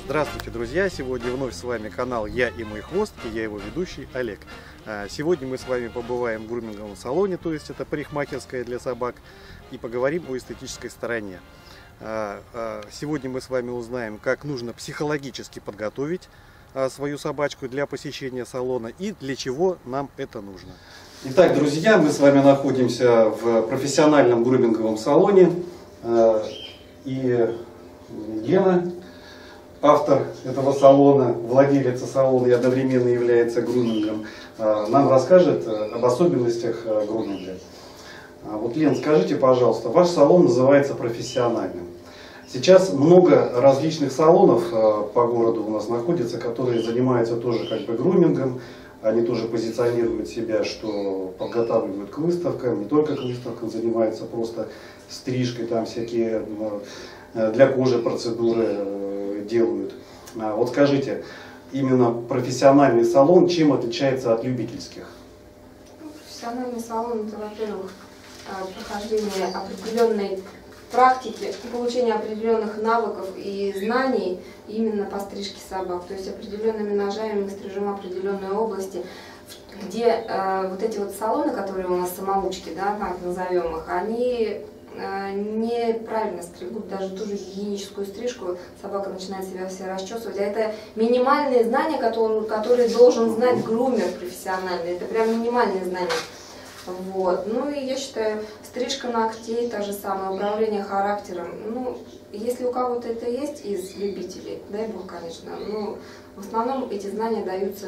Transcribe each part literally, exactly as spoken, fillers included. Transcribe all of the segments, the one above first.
Здравствуйте, друзья! Сегодня вновь с вами канал «Я и мой хвост» и я его ведущий Олег. Сегодня мы с вами побываем в груминговом салоне, то есть это парикмахерская для собак, и поговорим о эстетической стороне. Сегодня мы с вами узнаем, как нужно психологически подготовить свою собачку для посещения салона и для чего нам это нужно. Итак, друзья, мы с вами находимся в профессиональном груминговом салоне, и Лена, автор этого салона, владелица салона и одновременно является грумингом, нам расскажет об особенностях груминга. Вот, Лен, скажите, пожалуйста, ваш салон называется профессиональным. Сейчас много различных салонов по городу у нас находится, которые занимаются тоже как бы грумингом. Они тоже позиционируют себя, что подготавливают к выставкам, не только к выставкам, занимаются просто стрижкой, там всякие для кожи процедуры делают. Вот скажите, именно профессиональный салон чем отличается от любительских? Профессиональный салон — это, во-первых, прохождение определенной практики, получение определенных навыков и знаний именно по стрижке собак. То есть определенными ножами мы стрижем определенные области, где э, вот эти вот салоны, которые у нас самоучки, да, так назовем их, они э, неправильно стригут, даже ту же гигиеническую стрижку собака начинает себя все расчесывать. А это минимальные знания, которые, которые должен знать грумер профессиональный. Это прям минимальные знания. Вот. Ну и я считаю, стрижка ногтей, та же самое, управление характером. Ну, если у кого-то это есть из любителей, дай бог, конечно. Но в основном эти знания даются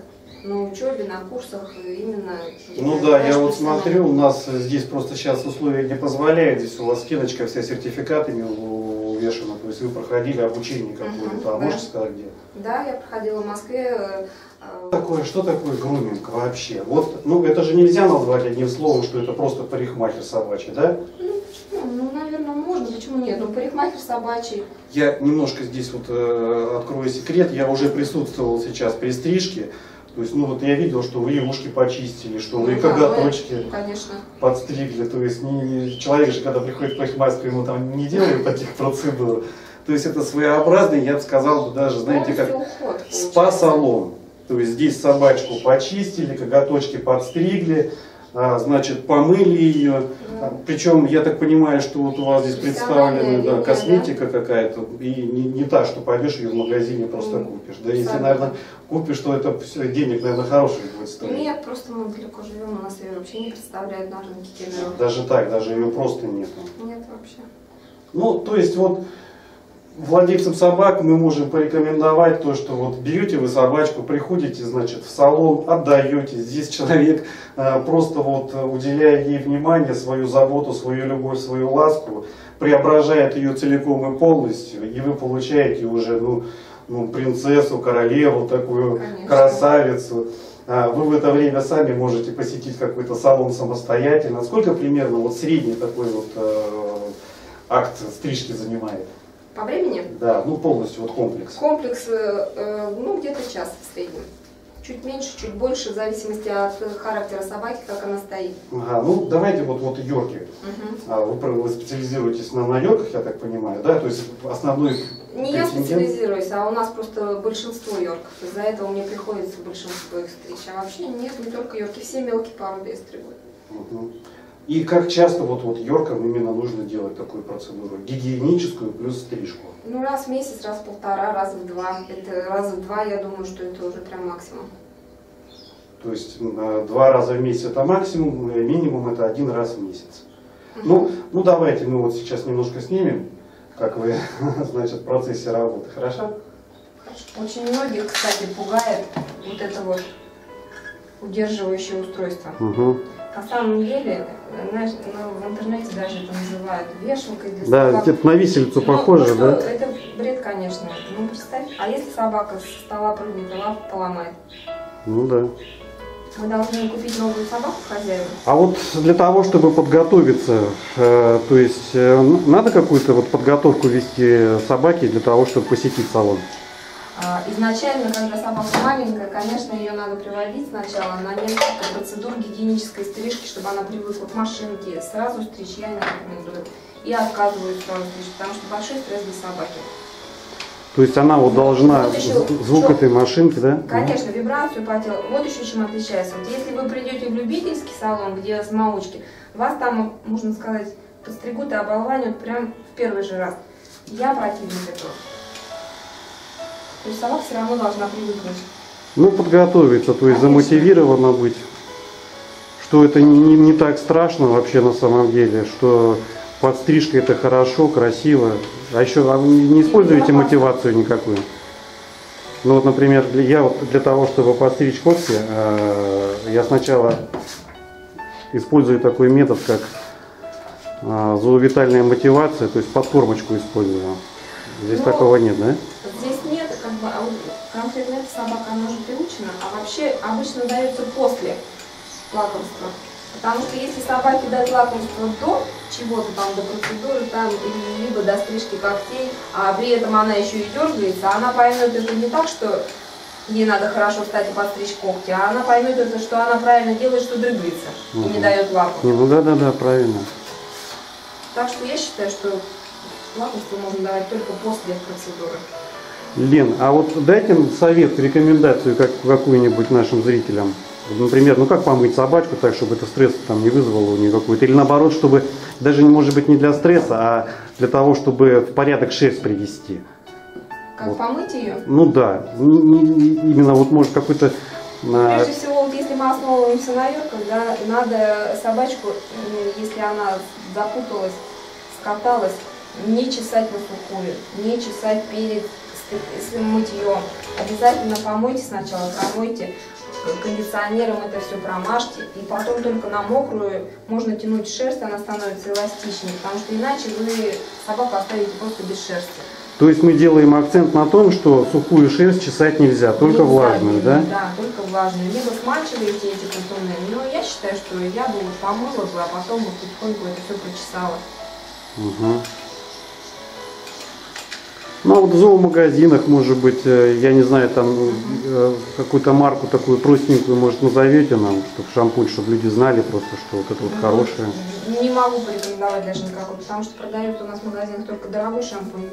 на учебе, на курсах именно. Ну да, я вот смотрю, у нас здесь просто сейчас условия не позволяют. Здесь у вас стеночка вся сертификатами увешана, то есть вы проходили обучение какое-то, uh-huh, а да. Можете сказать где? Да, я проходила в Москве. Такое, что такое груминг вообще? Вот, ну это же нельзя назвать одним словом, что это просто парикмахер собачий, да? Ну, почему? Ну, наверное, можно, почему нет? Ну, парикмахер собачий. Я немножко здесь вот э, открою секрет, я уже присутствовал сейчас при стрижке. То есть, ну вот я видел, что вы и ушки почистили, что вы и коготочки подстригли. То есть не, человек же, когда приходит в парикмахерскую, ему там не делают таких процедур. То есть это своеобразный, я бы сказал, даже, знаете, как спа-салон. То есть здесь собачку почистили, коготочки подстригли, а, значит, помыли ее. Да. Причем, я так понимаю, что вот у вас здесь представлена да, косметика да? какая-то, и не, не та, что пойдешь ее в магазине просто mm. купишь. Да, если, наверное, купишь, то это все, денег, наверное, хороших будет стоить. Нет, просто мы далеко живем, у нас ее вообще не представляют на рынке Кемерово. Даже так, даже ее просто нет. Нет вообще. Ну, то есть вот владельцам собак мы можем порекомендовать то, что вот берете вы собачку, приходите, значит, в салон, отдаете. Здесь человек э, просто вот уделяя ей внимание, свою заботу, свою любовь, свою ласку, преображает ее целиком и полностью, и вы получаете уже ну, ну, принцессу, королеву, такую Конечно. красавицу. А вы в это время сами можете посетить какой-то салон самостоятельно. Сколько примерно вот средний такой вот э, акт стрижки занимает? По времени? Да, ну полностью, вот комплекс. Комплекс, э, ну где-то час в среднем. Чуть меньше, чуть больше, в зависимости от характера собаки, как она стоит. Ага, ну давайте вот, вот йорки. Угу. А, вы, вы специализируетесь на, на йорках, я так понимаю, да? То есть основной... Не я специализируюсь, а у нас просто большинство йорков. Из-за этого мне приходится большинство их стричь. А вообще нет, не только йорки, все мелкие породы я стригу. Угу. И как часто вот, вот йоркам именно нужно делать такую процедуру? Гигиеническую плюс стрижку? Ну раз в месяц, раз в полтора, раз в два. Это раз в два, я думаю, что это уже прям максимум. То есть два раза в месяц это максимум, минимум это один раз в месяц. Угу. Ну, ну давайте мы вот сейчас немножко снимем, как вы, значит, в процессе работы. Хорошо? Очень многих, кстати, пугает вот это вот удерживающее устройство. Угу. На самом деле, знаешь, ну, в интернете даже это называют вешалкой для собак. Да, это на виселицу ну, похоже, да? Это бред, конечно. Ну, представь, а если собака с стола прыгнет и лапу поломает? Ну да. Мы должны купить новую собаку хозяину. А вот для того, чтобы подготовиться, э, то есть э, надо какую-то вот подготовку вести собаке для того, чтобы посетить салон? Изначально, когда собака маленькая, конечно, ее надо приводить сначала на несколько процедур гигиенической стрижки, чтобы она привыкла к машинке. Сразу стричь я не рекомендую. И отказываюсь сразу стричь, потому что большой стресс для собаки. То есть она вот должна, вот еще, звук что, этой машинки, да? Конечно, вибрацию по телу. Вот еще чем отличается. Вот если вы придете в любительский салон, где самоучки, вас там, можно сказать, подстригут и оболванят прям в первый же раз. Я противник этого. То есть собака все равно должна привыкнуть. Ну, подготовиться, то есть конечно, замотивирована быть. Что это не, не, не так страшно вообще на самом деле, что подстрижка это хорошо, красиво. А еще а вы не используете мотивацию никакую? Ну вот, например, я вот для того, чтобы подстричь когти, э, я сначала использую такой метод, как э, зоовитальная мотивация, то есть подкормочку использую. Здесь но такого нет, да? Здесь нет, как бы, конкретно эта собака, она уже приучена, а вообще обычно дается после лакомства. Потому что если собаке дать лакомство до чего-то там, до процедуры, там, либо до стрижки когтей, а при этом она еще и дергается, она поймет это не так, что ей надо хорошо встать и подстричь когти, а она поймет это, что она правильно делает, что дрыгается, угу, и не дает лакомство. Ну да-да-да, правильно. Так что я считаю, что лакомство можно давать только после процедуры. Лен, а вот дайте совет, рекомендацию как, какую-нибудь нашим зрителям. Например, ну как помыть собачку так, чтобы это стресс там не вызвало у нее какой-то. Или наоборот, чтобы даже, может быть, не для стресса, а для того, чтобы в порядок шерсть привести. Как вот. Помыть ее? Ну да, не, не, именно вот может какой-то... Прежде всего, вот если мы основываемся на верках, да, надо собачку, если она запуталась, скаталась, не чесать на сухую, не чесать перед мытьем. Обязательно помойте сначала, промойте. Кондиционером это все промажьте, и потом только на мокрую можно тянуть шерсть, она становится эластичнее, потому что иначе вы собаку оставите просто без шерсти. То есть мы делаем акцент на том, что сухую шерсть чесать нельзя, только нельзя, влажную, да? Да, только влажную. Либо смачиваете эти культурные, но я считаю, что я бы помыла бы, а потом вот потихоньку это все прочесала. Угу. Ну, а вот в зоомагазинах, может быть, я не знаю, там uh-huh. какую-то марку такую простенькую, может, назовете нам, чтобы шампунь, чтобы люди знали просто, что вот это вот хорошее. Не могу порекомендовать даже никакой, потому что продают у нас в магазинах только дорогой шампунь.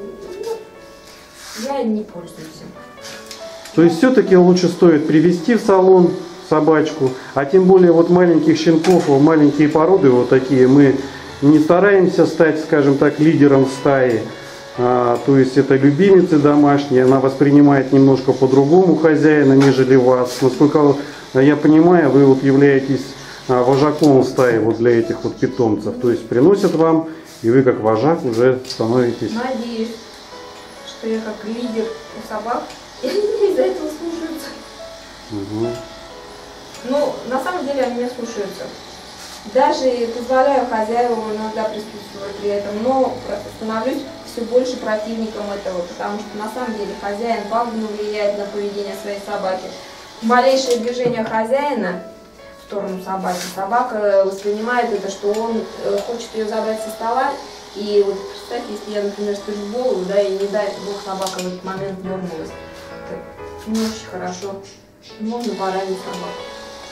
Я не пользуюсь им. То есть все-таки лучше стоит привезти в салон собачку, а тем более вот маленьких щенков, маленькие породы вот такие, мы не стараемся стать, скажем так, лидером стаи. А, то есть это любимицы домашние, она воспринимает немножко по-другому хозяина, нежели вас. Насколько я понимаю, вы вот являетесь а, вожаком стаи вот для этих вот питомцев. То есть приносят вам, и вы как вожак уже становитесь. Надеюсь, что я как лидер у собак, и они меня из-за этого слушаются. Угу. Ну, на самом деле они меня слушаются. Даже позволяю хозяевам иногда присутствовать при этом, но становлюсь все больше противником этого, потому что на самом деле хозяин пагубно влияет на поведение своей собаки. Малейшее движение хозяина в сторону собаки, собака воспринимает это, что он хочет ее забрать со стола. И вот представь, если я, например, стою в голову, да, и не дай бог собака в этот момент дернулась. Это не очень хорошо. Можно поранить собаку.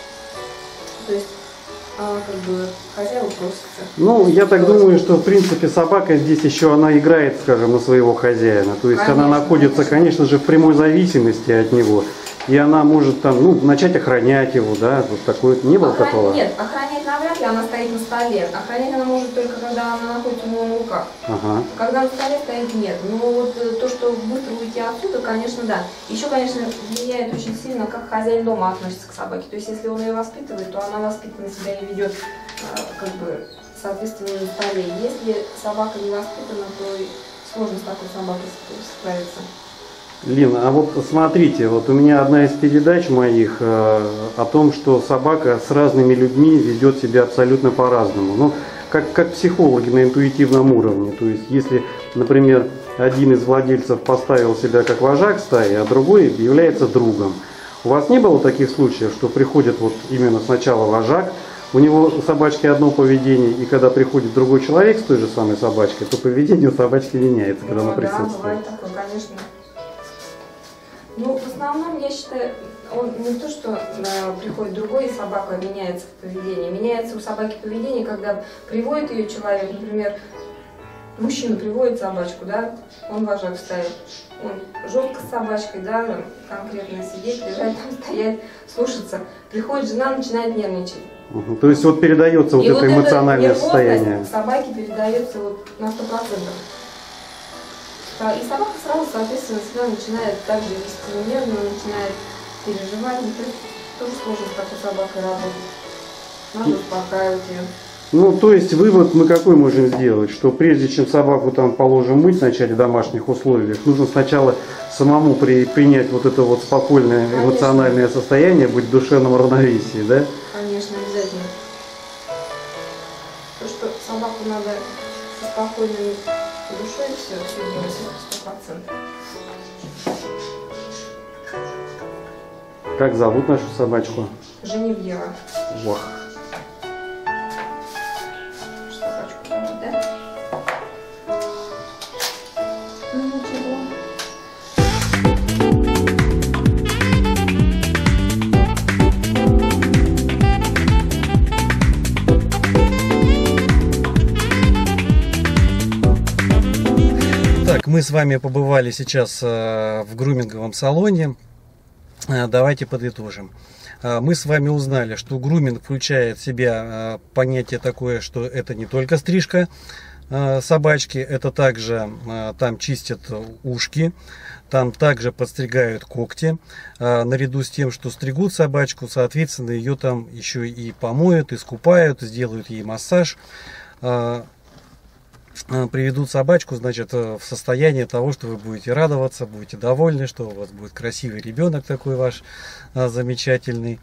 То есть А, как бы хозяева просятся. Ну, я так думаю, что в принципе собака здесь еще она играет, скажем, на своего хозяина. То есть конечно, она находится, конечно. конечно же, в прямой зависимости от него. И она может там, ну, начать охранять его, да, вот такое, не было Охран... такого? Нет, охранять навряд ли, она стоит на столе. Охранять она может только, когда она находится у него на руках. Ага. Когда на столе стоит, нет. Но вот то, что быстро уйти отсюда, конечно, да. Еще, конечно, влияет очень сильно, как хозяин дома относится к собаке. То есть, если он ее воспитывает, то она воспитанно себя и ведет, как бы, соответственно, на столе. Если собака не воспитана, то сложно с такой собакой справиться. Лина, а вот смотрите, вот у меня одна из передач моих э, о том, что собака с разными людьми ведет себя абсолютно по-разному. Ну, как, как психологи на интуитивном уровне. То есть, если, например, один из владельцев поставил себя как вожак стаи, а другой является другом. У вас не было таких случаев, что приходит вот именно сначала вожак, у него у собачки одно поведение, и когда приходит другой человек с той же самой собачкой, то поведение у собачки меняется, когда ну, она присутствует? Да, бывает такое, конечно. Ну, в основном, я считаю, он не то, что э, приходит другой, и собака меняется в поведении. Меняется у собаки поведение, когда приводит ее человек, например, мужчина приводит собачку, да, он вожак стоит, он жестко с собачкой, да, там, конкретно сидеть, лежать, там, стоять, слушаться. Приходит жена, начинает нервничать. Угу. То есть вот передается вот и это вот эмоциональное состояние. Собаке передается вот на сто процентов. И собака сразу, соответственно, себя начинает также вести нервно, начинает переживать. И тоже сложно с такой собакой работать. Надо успокаивать ее. Ну, то есть вывод мы какой можем сделать, что прежде чем собаку там положим мыть в начале домашних условиях, нужно сначала самому при, принять вот это вот спокойное Конечно. эмоциональное состояние, быть в душевном равновесии, да? Конечно, обязательно. То, что собаку надо со спокойной душой все, все делать сто процентов. Как зовут нашу собачку? Женевьева. Вах. Так, мы с вами побывали сейчас в груминговом салоне. Давайте подытожим. Мы с вами узнали, что груминг включает в себя понятие такое, что это не только стрижка собачки, это также там чистят ушки, там также подстригают когти, наряду с тем, что стригут собачку, соответственно, ее там еще и помоют, искупают, сделают ей массаж, приведут собачку, значит, в состояние того, что вы будете радоваться, будете довольны, что у вас будет красивый ребенок такой ваш замечательный.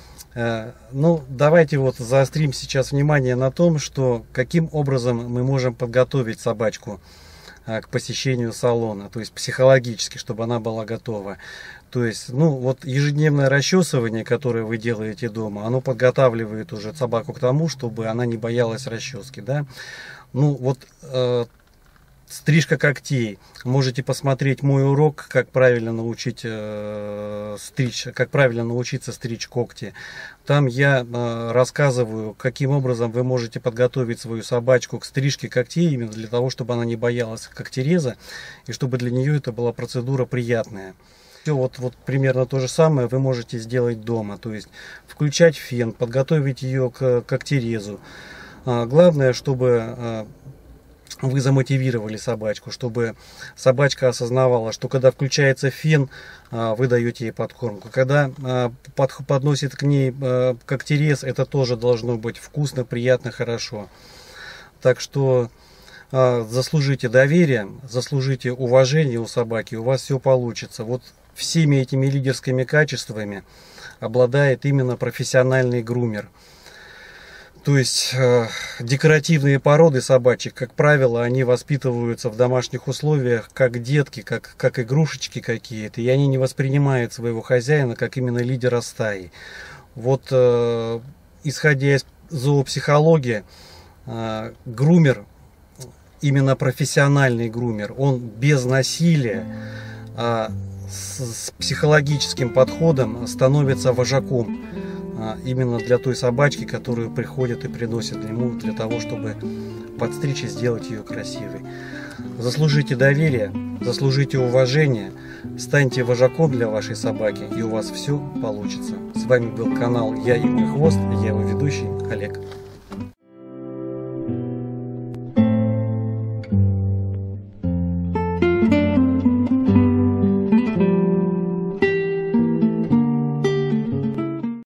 Ну, давайте вот заострим сейчас внимание на том, что каким образом мы можем подготовить собачку к посещению салона, то есть психологически, чтобы она была готова. То есть, ну, вот ежедневное расчесывание, которое вы делаете дома, оно подготавливает уже собаку к тому, чтобы она не боялась расчески, да. Ну, вот э, стрижка когтей. Можете посмотреть мой урок, как правильно научить э, стричь, как правильно научиться стричь когти. Там я э, рассказываю, каким образом вы можете подготовить свою собачку к стрижке когтей, именно для того, чтобы она не боялась когтереза, и чтобы для нее это была процедура приятная. Все вот, вот примерно то же самое вы можете сделать дома. То есть включать фен, подготовить ее к когтерезу. Главное, чтобы вы замотивировали собачку, чтобы собачка осознавала, что когда включается фен, вы даете ей подкормку. Когда подносит к ней когтерез, это тоже должно быть вкусно, приятно, хорошо. Так что заслужите доверие, заслужите уважение у собаки, у вас все получится. Вот всеми этими лидерскими качествами обладает именно профессиональный грумер. То есть э, декоративные породы собачек, как правило, они воспитываются в домашних условиях как детки, как, как игрушечки какие-то, и они не воспринимают своего хозяина как именно лидера стаи. Вот э, исходя из зоопсихологии, э, грумер, именно профессиональный грумер, он без насилия, а с, с психологическим подходом становится вожаком. Именно для той собачки, которую приходят и приносят ему для того, чтобы подстричь и сделать ее красивой. Заслужите доверие, заслужите уважение, станьте вожаком для вашей собаки, и у вас все получится. С вами был канал Я и мой хвост, я его ведущий Олег.